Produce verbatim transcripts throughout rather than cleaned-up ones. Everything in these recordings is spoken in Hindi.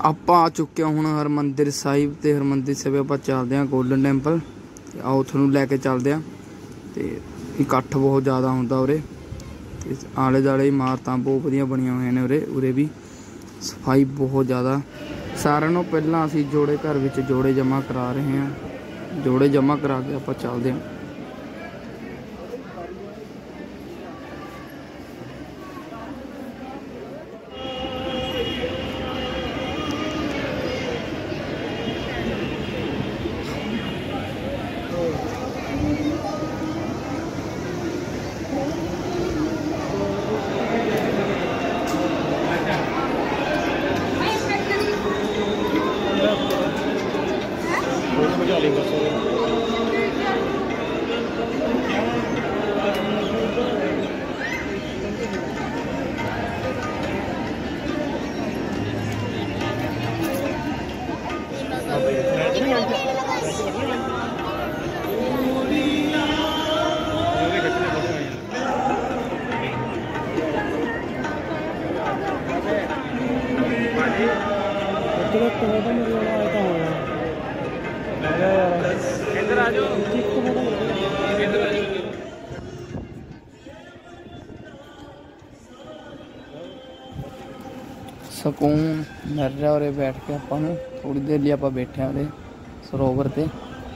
ਆਪਾਂ ਆ ਚੁੱਕੇ ਹਾਂ ਹੁਣ ਹਰਮੰदिर ਸਾਹਿਬ ਤੇ ਹਰਮੰदिर ਸਾਹਿਬ ਆਪਾਂ ਚੱਲਦੇ ਹਾਂ ਗੋਲਡਨ ਟੈਂਪਲ। ਆਓ ਤੁਹਾਨੂੰ ਲੈ ਕੇ ਚੱਲਦੇ ਹਾਂ। ਤੇ ਇਕੱਠ ਬਹੁਤ ਜ਼ਿਆਦਾ ਹੁੰਦਾ ਉਰੇ ਤੇ ਆਲੇ ਦੁਆਲੇ ਇਮਾਰਤਾਂ ਬਹੁਤ ਵਧੀਆ ਬਣੀਆਂ ਹੋਈਆਂ ਨੇ ਉਰੇ ਉਰੇ ਵੀ ਸਫਾਈ ਬਹੁਤ ਜ਼ਿਆਦਾ। ਸਾਰਿਆਂ ਨੂੰ ਪਹਿਲਾਂ ਅਸੀਂ ਜੋੜੇ ਘਰ ਵਿੱਚ ਜੋੜੇ ਜਮ੍ਹਾਂ ਕਰਾ ਰਹੇ ਹਾਂ। ਜੋੜੇ ਜਮ੍ਹਾਂ ਕਰਾ ਕੇ ਆਪਾਂ ਚੱਲਦੇ ਹਾਂ। ਸਕੂਨ ਮਿਲ ਰਿਹਾ ਉਰੇ ਬੈਠ ਕੇ ਆਪਾਂ ਨੂੰ। ਥੋੜੀ ਦੇਰ ਲਈ ਆਪਾਂ ਬੈਠੇ ਹਾਂ ਉਰੇ ਸਰੋਵਰ ਤੇ।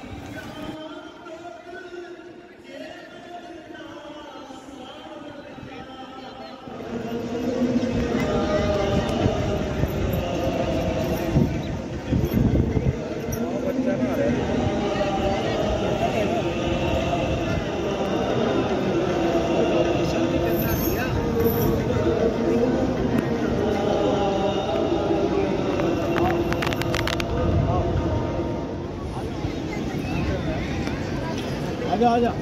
आजा आजा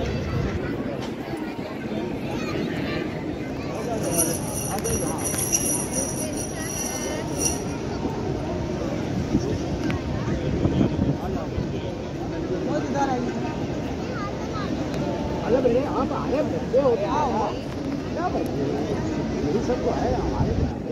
अरे भैया आप आए बच्चे हो क्या बच्चे यही सब तो है हमारे।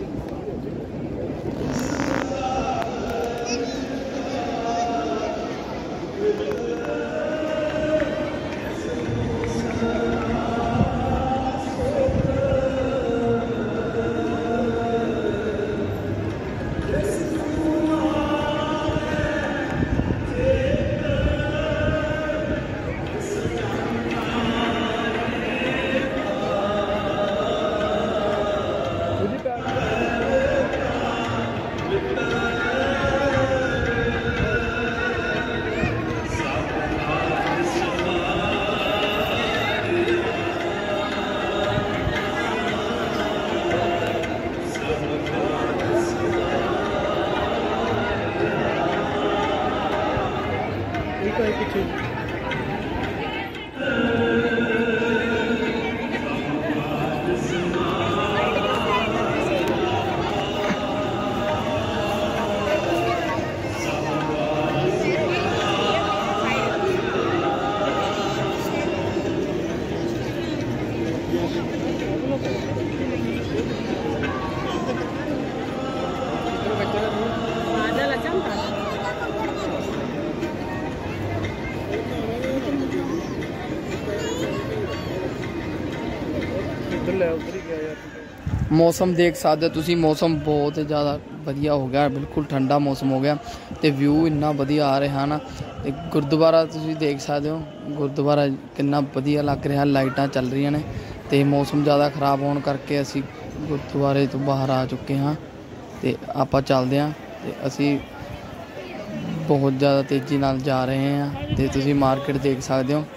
मौसम देख सकते हो तुसी, मौसम बहुत ज़्यादा वधिया हो गया, बिल्कुल ठंडा मौसम हो गया तो व्यू इन्ना वधिया आ रहा ना। तो गुरुद्वारा तुसी देख सकते हो, गुरुद्वारा कितना वधिया लग रहा, लाइटां चल रही ने। तो मौसम ज़्यादा खराब होने करके असी गुरुद्वारे तो बाहर आ चुके हाँ। तो आप चलते हैं तो असी बहुत ज़्यादा तेज़ी नाल जा रहे हैं। तो तुसी मार्केट देख सकते हो।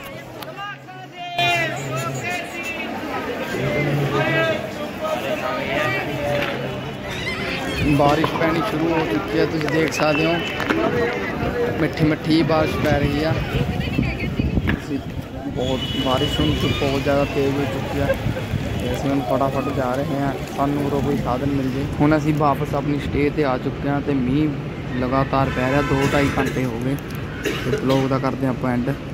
बारिश पैनी शुरू हो चुकी है, तुम देख सकते हो मिठी मिठी बारिश पै रही है। बहुत बारिश हुण बहुत ज़्यादा तेज़ हो चुकी है। असं हम फटाफट जा रहे हैं, सानू कोई साधन मिल जाए। हुण असीं वापस अपनी स्टे ते आ चुके हैं तो मीह लगातार पै रहा, दो ढाई घंटे हो गए। तो ब्लॉग का करते हैं आप एंड।